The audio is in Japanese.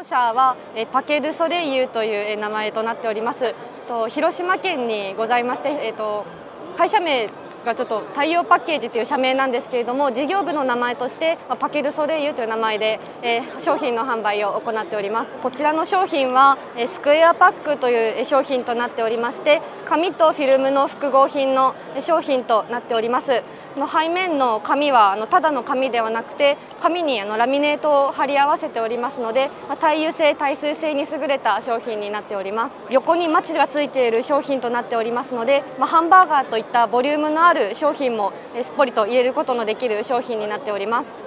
社はパケ・ドゥ・ソレイユという名前となっております。広島県にございまして、会社名がちょっと太陽パッケージという社名なんですけれども、事業部の名前としてパケ・ドゥ・ソレイユという名前で商品の販売を行っております。こちらの商品はスクエアパックという商品となっておりまして、紙とフィルムの複合品の商品となっております。背面の紙はただの紙ではなくて、紙にラミネートを貼り合わせておりますので、耐油性耐水性に優れた商品になっております。横にマチがついている商品となっておりますので、ハンバーガーといったボリュームのある商品もすっぽりと入れることのできる商品になっております。